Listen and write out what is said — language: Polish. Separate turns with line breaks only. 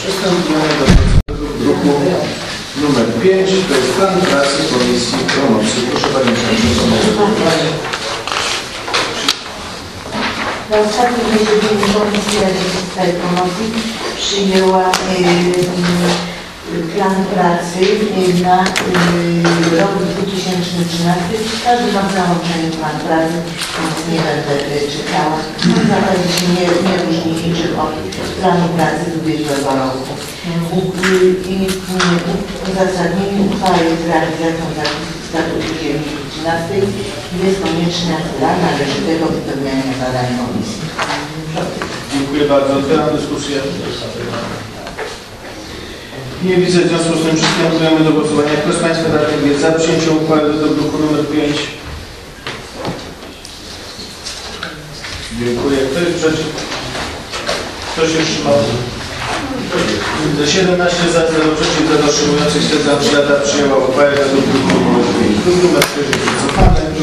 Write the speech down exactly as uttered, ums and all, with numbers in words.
Przystępujemy do druku numer pięć. To jest plan pracy Komisji Promocji. Proszę Panią Przewodniczącą.
Na ostatnim posiedzeniu Komisji Rolnictwa i Promocji przyjęła y, plan pracy na y, rok dwa tysiące trzynasty. Każdy ma załączony plan pracy, więc nie będę y, czytała. W zasadzie się nie, nie różni niczym od planu pracy z ubiegłego roku. I w uzasadnieniu uchwały jest realizacją zapisów statutu ziemi trzynastej jest konieczna dla należytego wypełniania zadań komisji.
Dziękuję bardzo. Otwieram dyskusję. Nie widzę, w związku z tym przystępujemy do głosowania. Kto z Państwa radnych jest za przyjęciem uchwały do druku numer pięć? Dziękuję. Kto jest przeciw? Kto się wstrzymał? siedemnaście za, zero przeciw, zero wstrzymujących. Stwierdzam, że Rada przyjęła uchwałę do druku numer pięć. Druk numer cztery jest wycofany.